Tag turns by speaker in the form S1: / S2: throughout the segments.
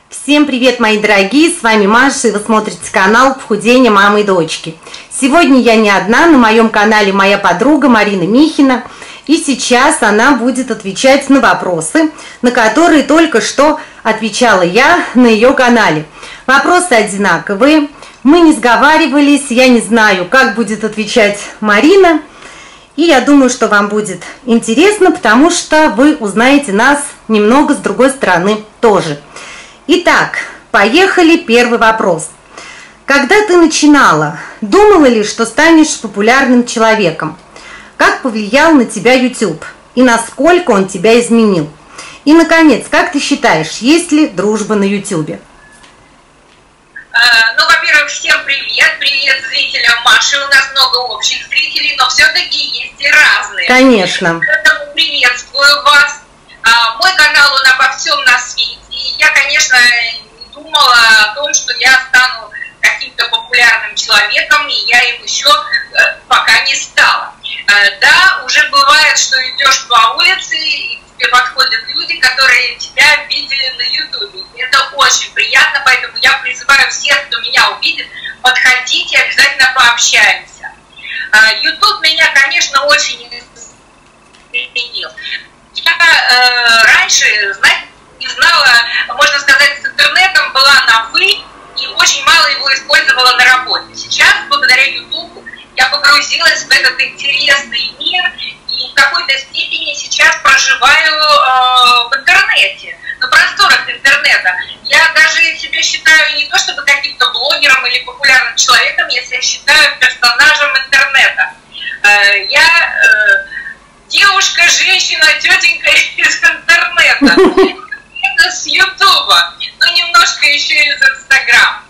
S1: Всем привет, мои дорогие, с вами Маша, и вы смотрите канал «Похудение мамы и дочки». Сегодня я не одна, на моем канале моя подруга Марина Михина, и сейчас она будет отвечать на вопросы, на которые только что отвечала я на ее канале. Вопросы одинаковые, мы не сговаривались, я не знаю, как будет отвечать Марина, и я думаю, что вам будет интересно, потому что вы узнаете нас немного с другой стороны тоже. Итак, поехали, первый вопрос. Когда ты начинала, думала ли, что станешь популярным человеком? Как повлиял на тебя YouTube? И насколько он тебя изменил? И, наконец, как ты считаешь, есть ли дружба на YouTube?
S2: Ну, во-первых, всем привет. Привет зрителям Маши. У нас много общих зрителей, но все-таки есть и разные.
S1: Конечно.
S2: Поэтому приветствую вас. Мой канал, он обо всем на свете. И я, конечно, не думала о том, что я стану каким-то популярным человеком, и я им еще пока не стала. Да, уже бывает, что идешь по улице, и к тебе подходят люди, которые тебя видели на YouTube. Это очень приятно, поэтому я призываю всех, кто меня увидит, подходите, обязательно пообщаемся. YouTube меня, конечно, очень изменил. Я раньше, знаете, не знала, можно сказать, с интернетом была на «вы» и очень мало его использовала на работе. Сейчас, благодаря YouTube, я погрузилась в этот интересный мир и в какой-то степени сейчас проживаю в интернете, на просторах интернета. Я даже себя считаю не то чтобы каким-то блогером или популярным человеком, я себя считаю персонажем интернета. Я девушка, женщина, тетенька из интернета. Это с Ютуба, но немножко еще из Инстаграм.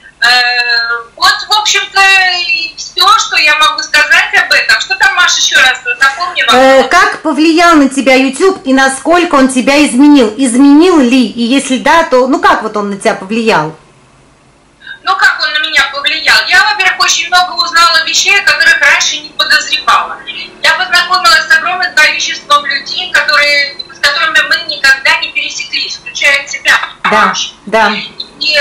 S2: Вот, в общем-то, все, что я могу сказать об этом. Что там, Маша, еще раз напомни вам?
S1: Как повлиял на тебя YouTube и насколько он тебя изменил? Изменил ли? И если да, то ну как вот он на тебя повлиял?
S2: Ну, как он на меня повлиял? Я, во-первых, очень много узнала вещей, о которых раньше не подозревала. Я познакомилась с огромным количеством людей, с которыми мы никогда не пересеклись, включая тебя.
S1: Да, да.
S2: И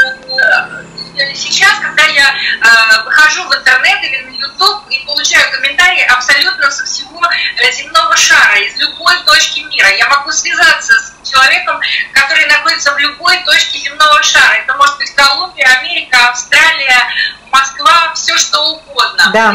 S2: сейчас, когда я выхожу в интернет или на YouTube и получаю комментарии абсолютно со всего земного шара, из любой точки мира, я могу связаться с человеком, который находится в любой точке земного шара. Это может быть Колумбия, Америка, Австралия, Москва, все что угодно.
S1: Да.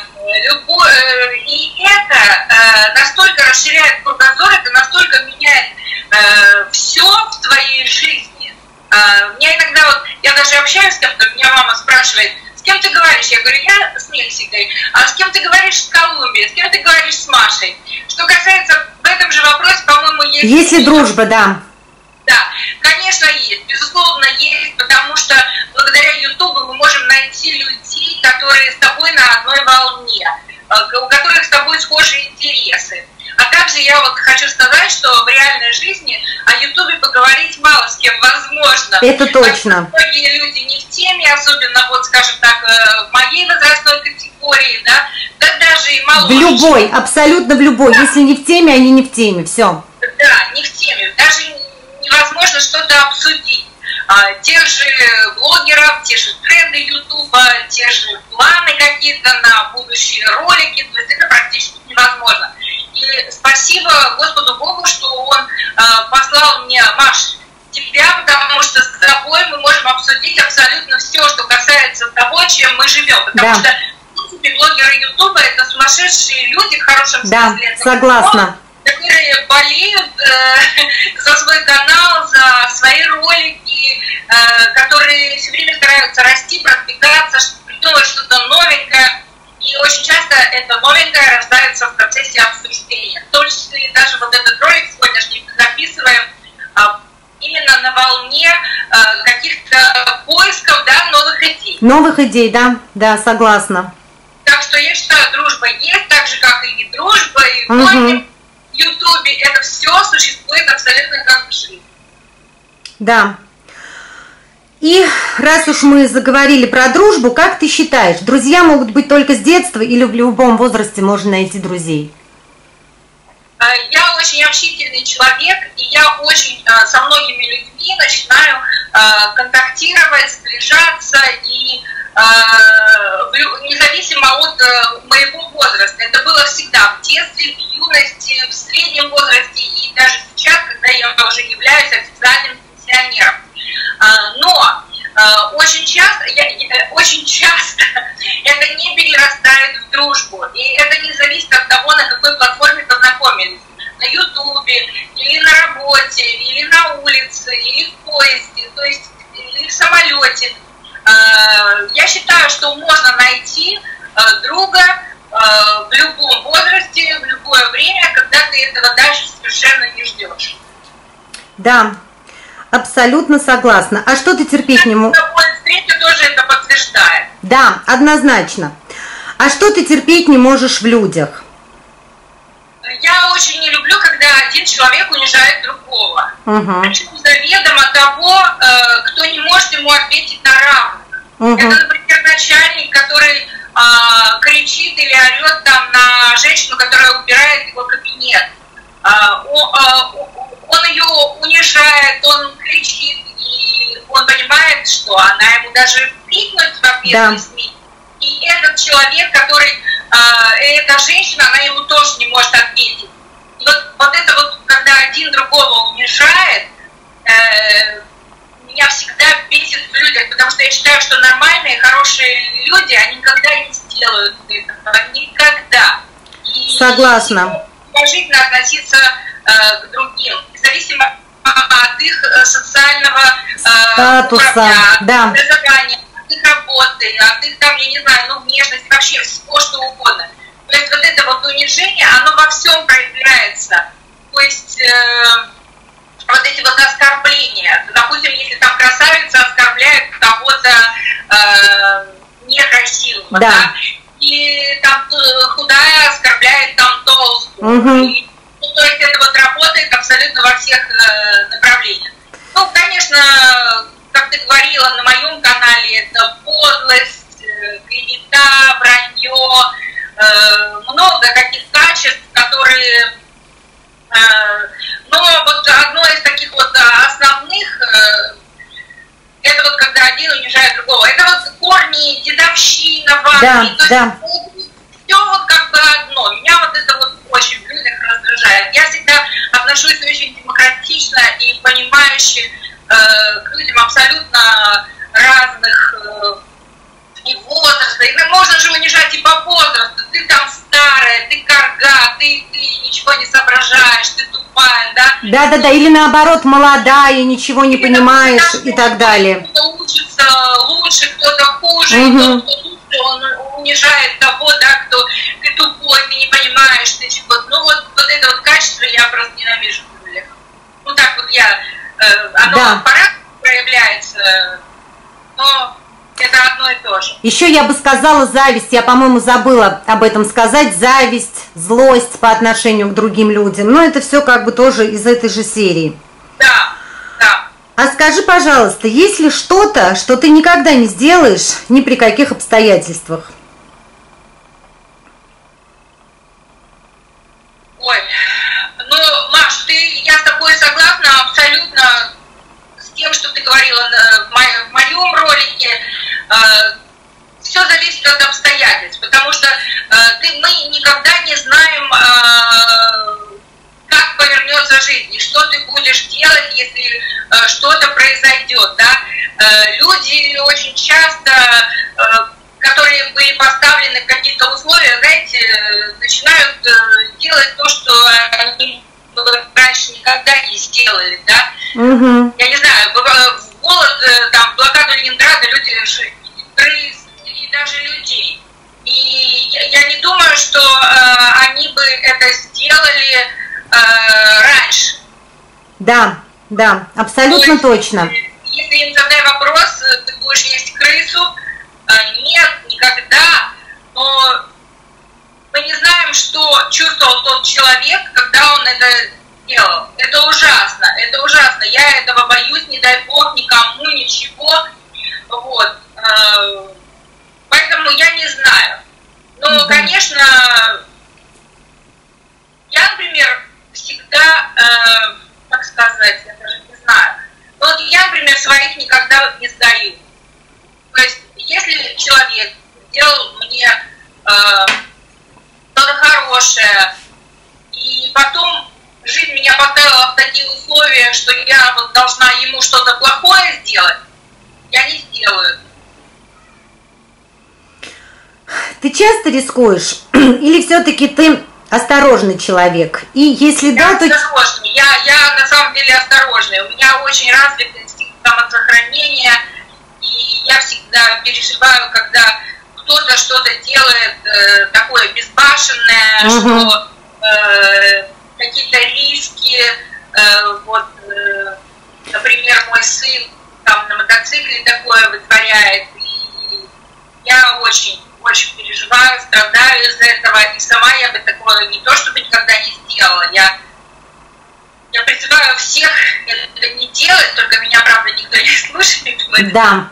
S2: И это настолько расширяет кругозор, это настолько меняет все в твоей жизни. Меня иногда, вот, я даже общаюсь с кем-то, меня мама спрашивает, с кем ты говоришь? Я говорю, я с Мексикой. А с кем ты говоришь с Колумбией? С кем ты говоришь с Машей? Что касается, в этом же вопросе, по-моему, есть...
S1: Есть ли дружба, да.
S2: Да, конечно, есть, безусловно, есть, потому что благодаря Ютубу мы можем найти людей, которые с тобой на одной волне, у которых с тобой схожие интересы. А также я вот хочу сказать, что в реальной жизни о Ютубе поговорить мало с кем возможно.
S1: Это точно.
S2: Многие люди не в теме, особенно, вот, скажем так, в моей возрастной категории, да даже и моложе.
S1: В любой, абсолютно в любой. Да. Если не в теме, они не в теме, все.
S2: Да, не в теме. Даже невозможно что-то обсудить. Тех же блогеров, те же тренды Ютуба, те же планы какие-то на будущие ролики, то есть это практически невозможно. И спасибо Господу Богу, что Он послал мне, Маш, тебя, потому что с тобой мы можем обсудить абсолютно все, что касается того, чем мы живем. Потому что, в принципе, блогеры Ютуба — это сумасшедшие люди, в хорошем смысле.
S1: Да, согласна.
S2: Которые болеют за свой канал, за свои ролики, которые все время стараются расти, продвигаться, придумывать что-то новенькое. И очень часто это новенькое рождается в процессе обсуждения. В том числе даже вот этот ролик сегодняшний мы записываем именно на волне каких-то поисков, да, новых идей.
S1: Новых идей, да, да, согласна.
S2: Так что я считаю, дружба есть, так же, как и не дружба, и войны. В Ютубе это все существует абсолютно как в жизни.
S1: Да. И раз уж мы заговорили про дружбу, как ты считаешь, друзья могут быть только с детства или в любом возрасте можно найти друзей?
S2: Я очень общительный человек, и я очень со многими людьми начинаю контактировать, сближаться, и независимо от моего возраста. Это было всегда в детстве, в юности, в среднем возрасте и даже сейчас, когда я уже являюсь официальным пенсионером. Но очень часто это не перерастает в дружбу. И это не зависит от того, на какой платформе познакомились. На Ютубе, или на работе, или на улице, или в поезде, то есть или в самолете. Я считаю, что можно найти друга в любом возрасте, в любое время, когда ты этого дальше совершенно не ждешь.
S1: Да, абсолютно согласна. А что ты терпеть не можешь?
S2: Встреча тоже это подтверждает.
S1: Да, однозначно. А что ты терпеть не можешь в людях?
S2: Я очень не люблю, когда один человек унижает другого. Причем заведомо того, кто не может ему ответить на равных. Это, например, начальник, который кричит или орет там на женщину, которая убирает его кабинет. Он ее унижает, он кричит, и он понимает, что она ему даже крикнуть в ответ не смеет. И этот человек, который, эта женщина, она ему тоже не может ответить. И вот это вот, когда один другого унижает, меня всегда бесит в людях, потому что я считаю, что нормальные, хорошие люди, они никогда не сделают этого, никогда. И
S1: согласна.
S2: Положительно относиться к другим, независимо от их социального
S1: статуса,
S2: образования, от их работы, от их там, я не знаю, внешности, вообще все, что угодно. То есть вот это вот унижение, оно во всем проявляется. То есть вот эти вот оскорбления, допустим, если там красавица оскорбляет кого-то некрасивого, да, и там худая оскорбляет там толстую. То есть это вот работает абсолютно во всех направлениях. Ну, конечно, как ты говорила, на моем канале это подлость, клевета, вранье, много таких качеств, которые... Но вот одно из таких вот основных, это вот когда один унижает другого. Это вот корни, дедовщина в армии. Все вот как бы одно. Меня вот это вот очень в людях раздражает. Я всегда отношусь очень демократично и понимающе к людям абсолютно разных и возраста. И можно же унижать и по возрасту. Ты там старая, ты карга, ты ничего не соображаешь, ты тупая, да?
S1: Да, или наоборот молодая, ничего не понимаешь и так далее.
S2: Кто-то учится лучше, кто-то хуже, кто-то лучше, он унижает того, да, кто ты тупой, ты не понимаешь, ты чего. Ну вот это вот качество я просто ненавижу в людях. Ну так вот оно по-разному проявляется, но это одно и то же.
S1: Еще я бы сказала зависть, я, по-моему, забыла об этом сказать, зависть, злость по отношению к другим людям, но это все как бы тоже из этой же серии.
S2: Да.
S1: А скажи, пожалуйста, есть ли что-то, что ты никогда не сделаешь ни при каких обстоятельствах?
S2: Ой, ну, Маш, я с тобой согласна абсолютно с тем, что ты говорила в моем ролике. Все зависит от обстоятельств, потому что мы никогда не знаем, как повернется жизнь, и что ты будешь делать, если что-то произойдет, да. Люди очень часто, которые были поставлены в каких-то условиях, знаете, начинают делать то, что они раньше никогда не сделали, да. Я не знаю, в голод, там, в блокаду Ленинграда люди крыс и даже людей. И я не думаю, что они бы это сделали раньше.
S1: Да, абсолютно точно.
S2: Если им задай вопрос, ты будешь есть крысу? Нет, никогда. Но мы не знаем, что чувствовал тот человек, когда он это делал. Это ужасно, это ужасно. Я этого боюсь, не дай бог, никому, ничего. Вот. Поэтому я не знаю. Но, конечно, я, например, всегда, как сказать, я даже не знаю. Вот я, например, свои их никогда не сдаю. То есть, если человек сделал мне что-то хорошее, и потом жизнь меня поставила в такие условия, что я вот должна ему что-то плохое сделать, я не сделаю.
S1: Ты часто рискуешь? Или все-таки ты осторожный человек? И если да, то...
S2: Осторожный. Я на самом деле осторожный. У меня очень развит инстинкт самосохранения, и я всегда переживаю, когда кто-то что-то делает такое безбашенное, что какие-то риски, вот, например, мой сын там на мотоцикле такое вытворяет, и я очень переживаю, страдаю из-за этого, и сама я бы такое не то чтобы никогда не сделала. Я призываю всех это не делать, только меня, правда, никто не слушает.
S1: Да.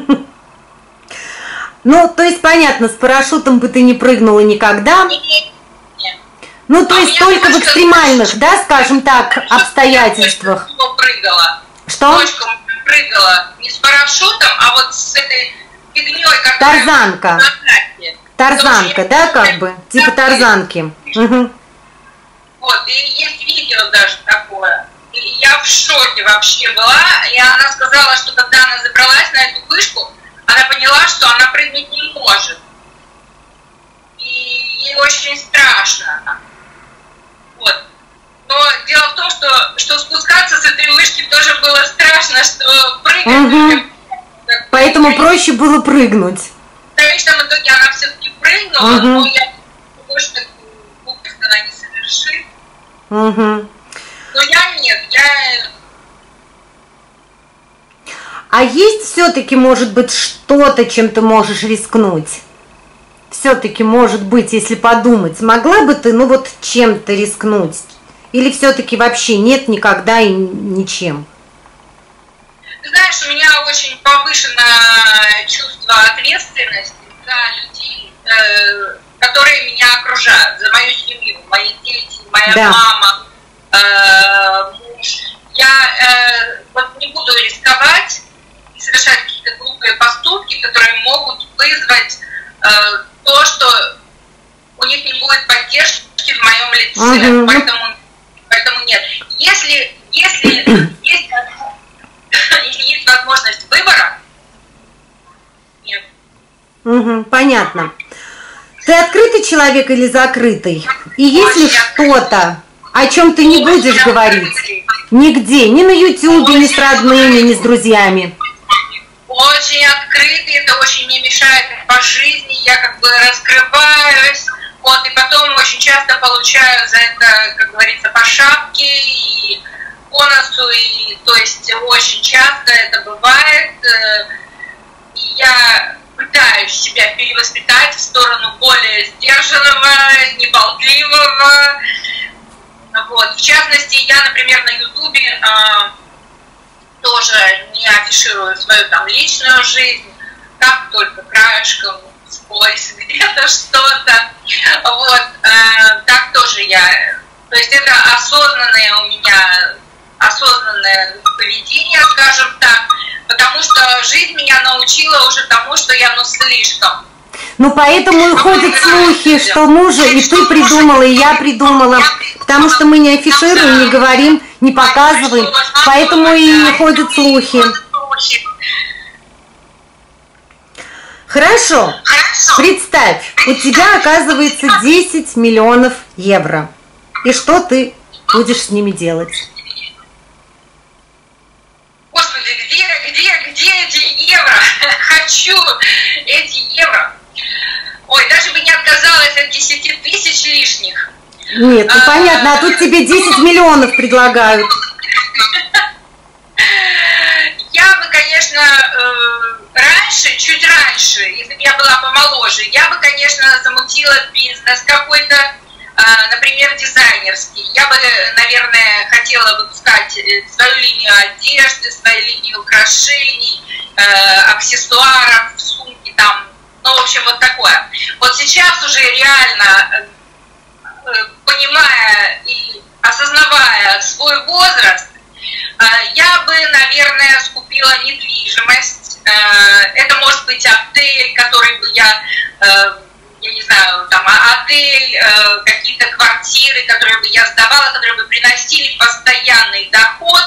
S1: Ну, то есть, понятно, с парашютом бы ты не прыгнула никогда.
S2: Нет.
S1: Ну, то есть, только в экстремальных, да, скажем так, обстоятельствах.
S2: Прыгала.
S1: Что?
S2: Дочка прыгала не с парашютом, а вот с этой фигней, которая...
S1: Тарзанка. Тарзанка, да, как бы? Типа тарзанки. Угу.
S2: Вот, и есть видео даже такое. И я в шоке вообще была. И она сказала, что когда она забралась на эту вышку, она поняла, что она прыгнуть не может. И ей очень страшно. Вот. Но дело в том, что спускаться с этой вышки тоже было страшно, что прыгать...
S1: Поэтому проще было прыгнуть.
S2: В конечном итоге она все-таки прыгнула, но я больше такую глупость она не совершит. Но я нет,
S1: А есть все-таки, может быть, что-то, чем ты можешь рискнуть? Все-таки, может быть, если подумать, могла бы ты, ну вот, чем-то рискнуть? Или все-таки вообще нет никогда и ничем?
S2: Ты знаешь, у меня очень повышенное чувство ответственности за людей, которые меня окружают, за мою семью, мои дети, моя мама, муж. Я вот не буду рисковать и совершать какие-то глупые поступки, которые могут вызвать то, что у них не будет поддержки в моем лице. Поэтому нет. Если есть возможность выбора, нет.
S1: Понятно. Ты открытый человек или закрытый? И если что-то, о чем ты не будешь говорить, нигде, ни на Ютубе, ни с родными, ни с друзьями?
S2: Очень открытый, это очень не мешает по жизни, я как бы раскрываюсь, вот, и потом очень часто получаю за это, как говорится, по шапке и по носу, и, то есть очень часто это бывает, и я пытаюсь себя перевоспитать в сторону более сдержанного, неболтливого. Вот. В частности, я, например, на Ютубе тоже не афиширую свою там личную жизнь, как только краешком вскользь где-то что-то. Вот. Так тоже я. То есть это осознанное у меня, осознанное поведение, скажем так, потому что жизнь меня научила уже тому, что я слишком.
S1: Ну, поэтому и ходят слухи, что мужа и ты придумала, и я придумала, потому что мы не афишируем, не говорим, не показываем, поэтому и ходят слухи. Хорошо, представь, у тебя оказывается 10 миллионов евро, и что ты будешь с ними делать?
S2: Господи, где эти евро? Хочу эти евро. Ой, даже бы не отказалась от 10 тысяч лишних.
S1: Нет, ну понятно, а тут тебе 10 миллионов предлагают.
S2: Я бы, конечно, раньше, чуть раньше, если бы я была помоложе, я бы, конечно, замутила бизнес какой-то, например, дизайнерский. Я бы, наверное, хотела выпускать свою линию одежды, свою линию украшений, аксессуаров, сумки там, ну, в общем, вот такое. Вот сейчас уже реально, понимая и осознавая свой возраст, я бы, наверное, скупила купила недвижимость. Это может быть отель, который бы я не знаю, там отель, какие-то квартиры, которые бы я сдавала, которые бы приносили постоянный доход.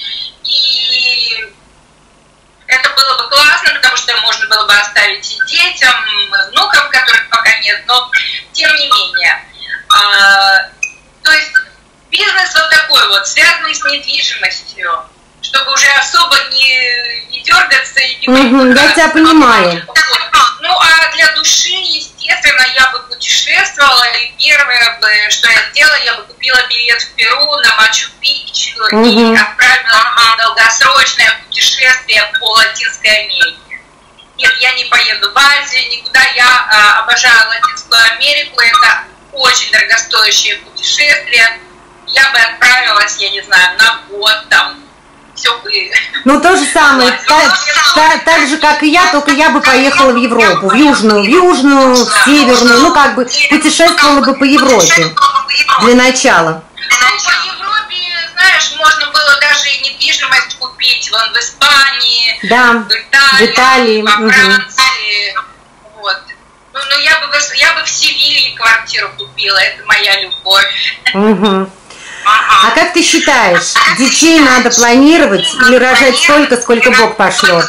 S2: И это было бы классно, потому что можно было бы оставить и детям, внукам, которых пока нет, но тем не менее. То есть бизнес вот такой вот, связанный с недвижимостью, чтобы уже особо не дергаться и не
S1: я тебя понимаю.
S2: Ну, а для души, естественно, я бы путешествовала, и первое, что я сделала, я бы купила билет в Перу на Мачу-Пикчу и отправилась в долгосрочное путешествие по Латинской Америке. Нет, я не поеду в Азию, никуда, я обожаю Латинскую Америку, это очень дорогостоящее путешествие. Я бы отправилась, я не знаю, на год, там, все бы...
S1: Ну, то же самое, так же, как и я, только я бы поехала в Европу, в южную, в северную, ну, как бы путешествовала бы по Европе для начала.
S2: Ну, по Европе, знаешь, можно было даже и недвижимость купить, вон в Испании,
S1: да,
S2: в Италии, во Франции, вот. Ну, я бы в Севилье квартиру купила, это моя любовь.
S1: А как ты считаешь, детей надо планировать или рожать столько, сколько Бог пошлет?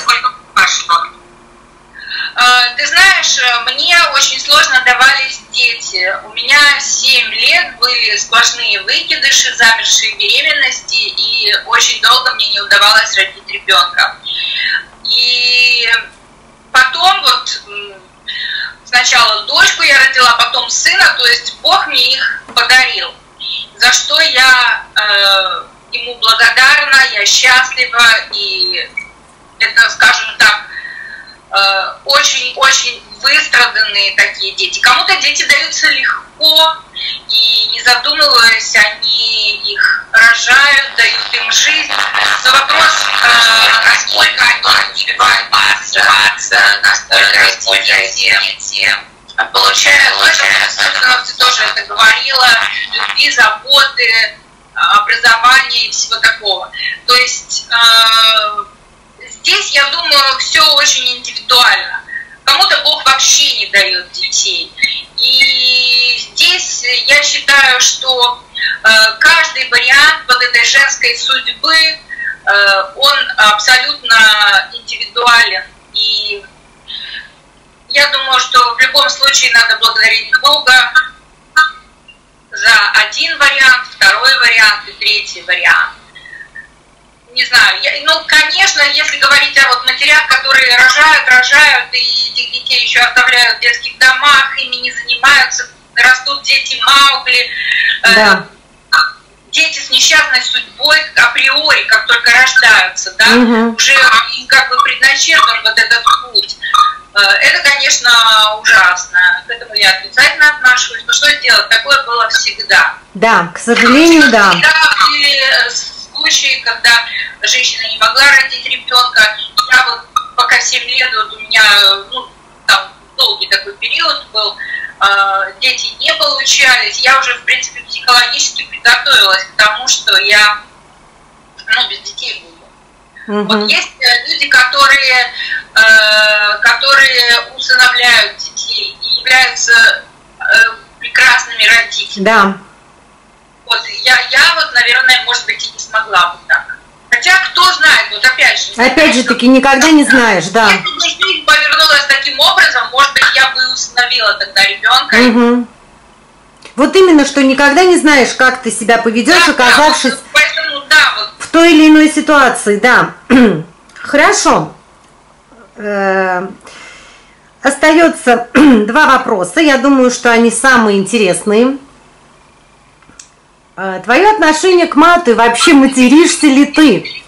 S2: Ты знаешь, мне очень сложно давались дети. У меня 7 лет были сплошные выкидыши, замершие беременности, и очень долго мне не удавалось родить ребенка. И потом вот сначала дочку я родила, потом сына, то есть Бог мне их подарил. За что я ему благодарна, я счастлива, и это, скажем так, очень-очень выстраданные такие дети. Кому-то дети даются легко, и не задумываясь, они их рожают, дают им жизнь. Но вопрос, насколько они успевают развиваться, насколько дети получают, ты тоже это говорила, любви, заботы, образования и всего такого. То есть здесь, я думаю, все очень индивидуально. Кому-то Бог вообще не дает детей. И здесь я считаю, что каждый вариант вот этой женской судьбы, он абсолютно индивидуален. И я думаю, что в любом случае надо благодарить Бога за один вариант, второй вариант и третий вариант. Не знаю, конечно, если говорить о вот матерях, которые рожают, и этих детей еще оставляют в детских домах, ими не занимаются, растут дети Маугли,
S1: да.
S2: Дети с несчастной судьбой априори, как только рождаются, да, уже им как бы предначертан вот этот путь. Это, конечно, ужасно. К этому я отрицательно отношусь. Но что сделать? Такое было всегда.
S1: Да, к сожалению, да.
S2: Всегда были случаи, когда женщина не могла родить ребенка. Я вот пока 7 лет, вот у меня, там долгий такой период был, дети не получались. Я уже, в принципе, психологически приготовилась к тому, что я, без детей буду. Вот есть люди, которые усыновляют детей и являются прекрасными родителями.
S1: Да.
S2: Вот я вот, наверное, может быть, и не смогла бы так. Хотя, кто знает, вот опять же.
S1: Опять же таки, никогда не знаешь, да.
S2: Если бы жизнь повернулась таким образом, может быть, я бы усыновила тогда ребенка.
S1: Вот именно, что никогда не знаешь, как ты себя поведешь, да, оказавшись
S2: поэтому, да, вот.
S1: в той или иной ситуации, да. Хорошо. Остается 2 вопроса. Я думаю, что они самые интересные. Твое отношение к мату и вообще материшься ли ты?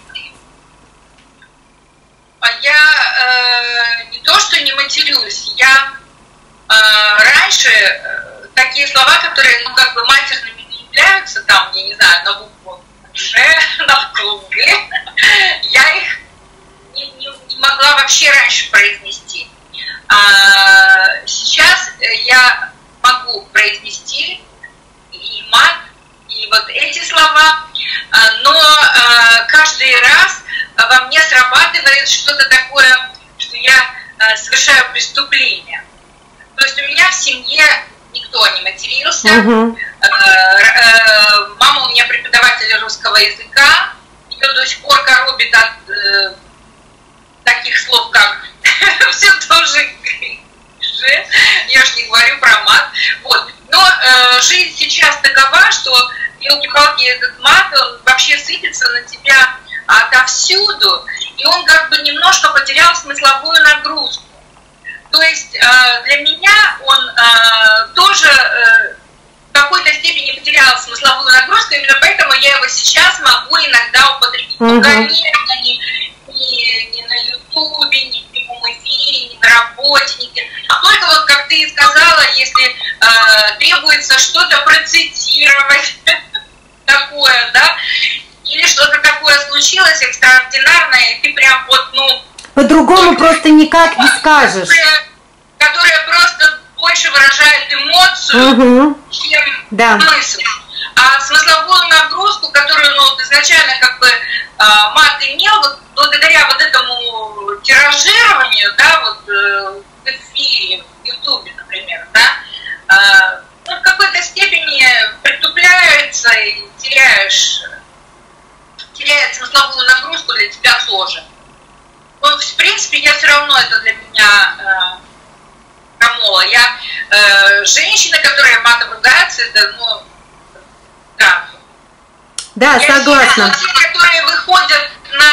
S2: Я не то, что не матерюсь, я раньше такие слова, которые, как бы матерными не являются, там, я не знаю, на букву Ж, на букву Г, я их не могла вообще раньше произнести. Сейчас я могу произнести и мат, и вот эти слова, но каждый раз во мне срабатывает что-то такое, что я совершаю преступление. То есть у меня в семье никто не матерился. Мама у меня преподаватель русского языка. Ее до сих пор коробит от таких слов, как все тоже же. Я ж не говорю про мат. Вот. Но жизнь сейчас такова, что елки-палки, этот мат, он вообще сыпется на тебя отовсюду, и он как бы немножко потерял смысловую нагрузку. То есть для меня он тоже в какой-то степени потерял смысловую нагрузку, именно поэтому я его сейчас могу иногда употребить. Но, конечно, не на Ютубе, не в прямом эфире, не на работе, нигде. Только вот, как ты сказала, если требуется что-то процитировать, такое, да, или что-то такое случилось экстраординарное, и ты прям вот, ну...
S1: По-другому просто никак не скажешь.
S2: Которая просто больше выражает эмоцию, чем смысл. А смысловую нагрузку, которую, ну, изначально как бы мат имел, вот благодаря вот этому тиражированию, да, вот в эфире, в Ютубе, например, да, ну, в какой-то степени притупляется и теряет смысловую нагрузку для тебя тоже. Но, в принципе, я все равно, это для меня крамола. Я женщины, которые матом ругаются, это, ну, да.
S1: Да, я согласна.
S2: Те, которые выходят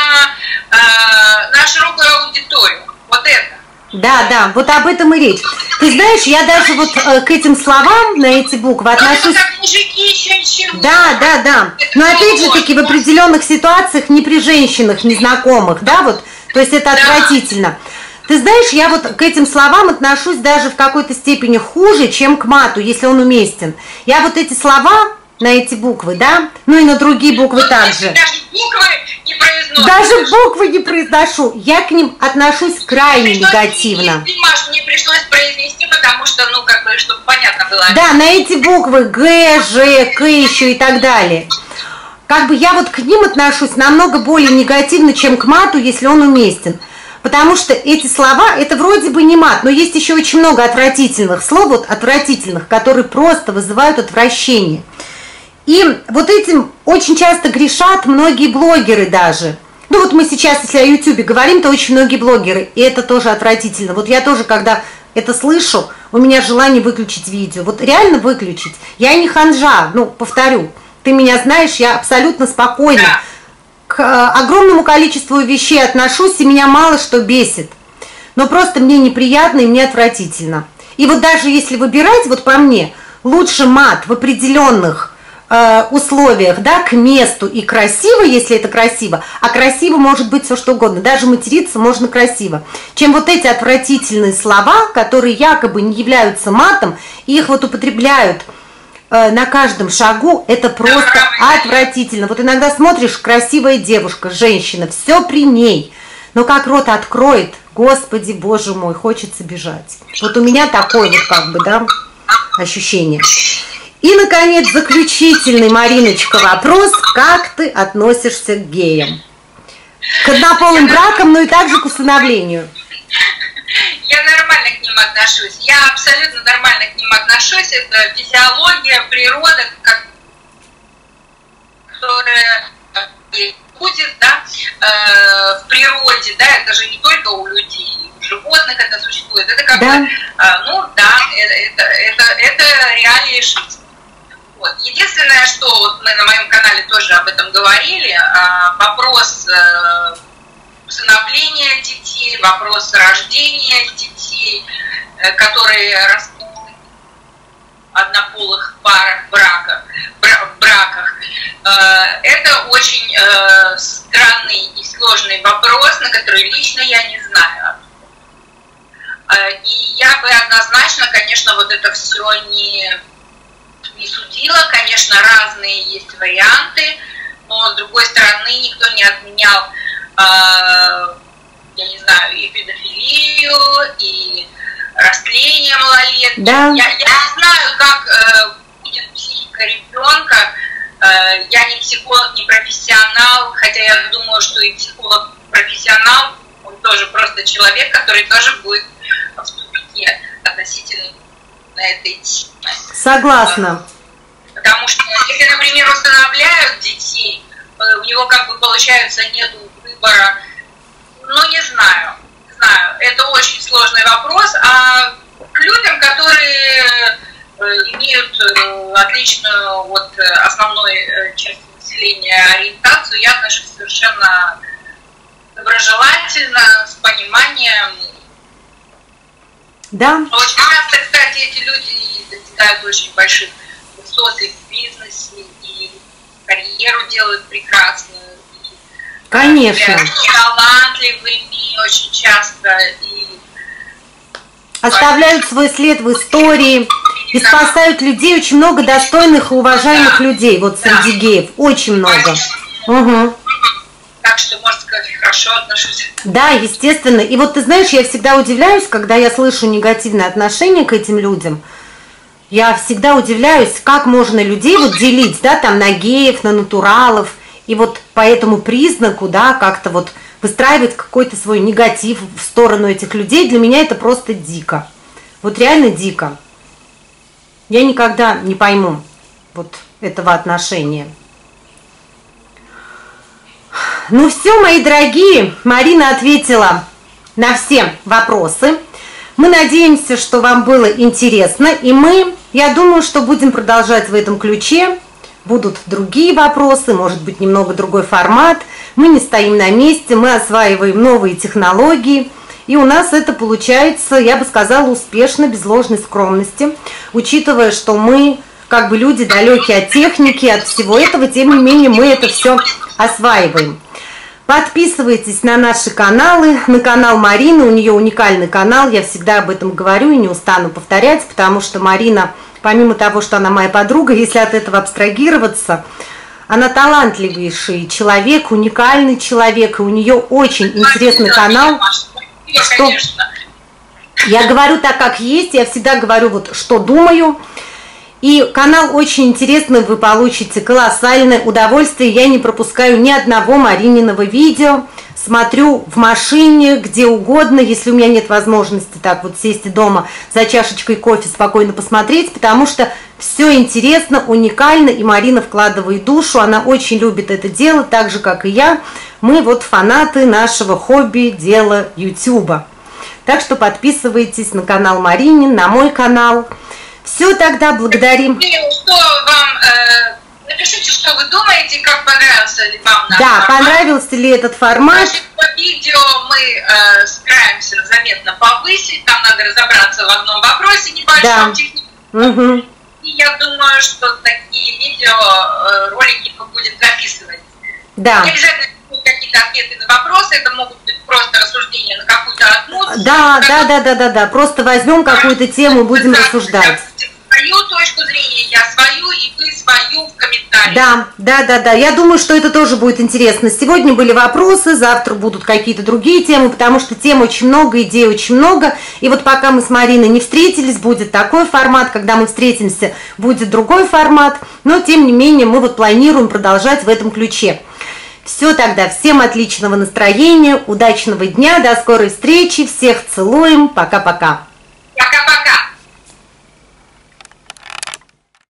S2: на широкую аудиторию. Вот это.
S1: Да, да, вот об этом и речь. Ты знаешь, я даже вот к этим словам, на эти буквы отношусь...
S2: Это как мужики, чем
S1: Да, да, да. Но опять же таки в определенных ситуациях, не при женщинах, незнакомых, да, вот, то есть это отвратительно. Ты знаешь, я вот к этим словам отношусь даже в какой-то степени хуже, чем к мату, если он уместен. Я вот эти слова на эти буквы, да, ну и на другие буквы также.
S2: Даже буквы не произношу.
S1: Даже буквы не произношу. Я к ним отношусь крайне негативно.
S2: Мне пришлось произнести, потому что, ну, как бы, чтобы понятно было.
S1: Да, на эти буквы Г, Ж, К еще и так далее. Как бы я вот к ним отношусь намного более негативно, чем к мату, если он уместен. Потому что эти слова, это вроде бы не мат, но есть еще очень много отвратительных слов, вот отвратительных, которые просто вызывают отвращение. И вот этим очень часто грешат многие блогеры даже. Ну вот мы сейчас, если о Ютубе говорим, то очень многие блогеры, и это тоже отвратительно. Вот я тоже, когда это слышу, у меня желание выключить видео. Вот реально выключить. Я не ханжа, ну, повторю, ты меня знаешь, я абсолютно спокойна. К огромному количеству вещей отношусь, и меня мало что бесит. Но просто мне неприятно и мне отвратительно. И вот даже если выбирать, вот по мне, лучше мат в определенных условиях, да, к месту и красиво, если это красиво, а красиво может быть все что угодно, даже материться можно красиво, чем вот эти отвратительные слова, которые якобы не являются матом, и их вот употребляют на каждом шагу, это просто отвратительно. Вот иногда смотришь, красивая девушка, женщина, все при ней, но как рот откроет, Господи, Боже мой, хочется бежать. Вот у меня такое вот как бы, да, ощущение. И, наконец, заключительный, Мариночка, вопрос, как ты относишься к геям? К однополым бракам, но и также к усыновлению.
S2: Я нормально к ним отношусь. Я абсолютно нормально к ним отношусь. Это физиология, природа, которая будет, да, в природе, да, это же не только у людей, у животных это существует. Это как бы, ну да, это реалии жизни. Вот. Единственное, что вот мы на моем канале тоже об этом говорили, вопрос усыновления детей, вопрос рождения детей, которые растут в однополых парах, браках. Это очень странный и сложный вопрос, на который лично я не знаю. И я бы однозначно, конечно, вот это все не судила. Конечно, разные есть варианты, но с другой стороны никто не отменял, я не знаю, и педофилию, и растление малолетних.
S1: Да.
S2: Я не знаю, как будет психика ребенка, Я не психолог, не профессионал, хотя я думаю, что и психолог-профессионал, он тоже просто человек, который тоже будет в тупике относительно этой темы.
S1: Согласна.
S2: Потому что если, например, усыновляют детей, у него как бы получается нет выбора. Ну, не знаю. Это очень сложный вопрос. А к людям, которые имеют отличную от основной части населения ориентацию, я отношусь совершенно доброжелательно, с пониманием.
S1: Да.
S2: Очень часто, кстати, эти люди достигают очень больших высот и в бизнесе, и карьеру делают прекрасную.
S1: Конечно.
S2: Талантливыми очень часто. И
S1: оставляют свой след в истории и спасают людей, очень много достойных и уважаемых людей, вот среди геев, очень много. Угу.
S2: Так что, можно сказать, хорошо отношусь.
S1: Да, естественно. И вот ты знаешь, я всегда удивляюсь, когда я слышу негативное отношение к этим людям. Я всегда удивляюсь, как можно людей вот делить, да, там на геев, на натуралов, и вот по этому признаку, да, как-то вот выстраивать какой-то свой негатив в сторону этих людей. Для меня это просто дико. Вот реально дико. Я никогда не пойму вот этого отношения. Ну все, мои дорогие, Марина ответила на все вопросы. Мы надеемся, что вам было интересно, и я думаю, что будем продолжать в этом ключе. Будут другие вопросы, может быть, немного другой формат. Мы не стоим на месте, мы осваиваем новые технологии. И у нас это получается, я бы сказала, успешно, без ложной скромности. Учитывая, что мы, как бы люди далекие от техники, от всего этого, тем не менее, мы это все осваиваем. Подписывайтесь на наши каналы, на канал Марины, у нее уникальный канал, я всегда об этом говорю и не устану повторять, потому что Марина, помимо того, что она моя подруга, если от этого абстрагироваться, она талантливейший человек, уникальный человек, и у нее очень интересный канал. Что я говорю так, как есть, я всегда говорю, вот что думаю. И канал очень интересный, вы получите колоссальное удовольствие. Я не пропускаю ни одного Марининого видео. Смотрю в машине, где угодно, если у меня нет возможности так вот сесть дома за чашечкой кофе спокойно посмотреть, потому что все интересно, уникально, и Марина вкладывает душу, она очень любит это дело, так же, как и я. Мы вот фанаты нашего хобби, дела Ютуба. Так что подписывайтесь на канал Маринин, на мой канал. Все, тогда благодарим.
S2: Что вам, напишите, что вы думаете, как понравился ли вам наш формат.
S1: Понравился ли этот формат.
S2: По видео мы стараемся заметно повысить, там надо разобраться в одном вопросе небольшом, техническом.
S1: Угу.
S2: И я думаю, что такие видео, ролики мы будем записывать.
S1: Да.
S2: Не обязательно будут какие-то ответы на вопросы, это могут быть просто рассуждения на какую-то одну.
S1: Да. Просто возьмем какую-то тему и будем рассуждать.
S2: Свою точку зрения, я свою, и вы свою в комментариях.
S1: Да. Я думаю, что это тоже будет интересно. Сегодня были вопросы, завтра будут какие-то другие темы, потому что тем очень много, идей очень много. И вот пока мы с Мариной не встретились, будет такой формат, когда мы встретимся, будет другой формат. Но, тем не менее, мы вот планируем продолжать в этом ключе. Все тогда, всем отличного настроения, удачного дня, до скорой встречи, всех целуем, пока-пока.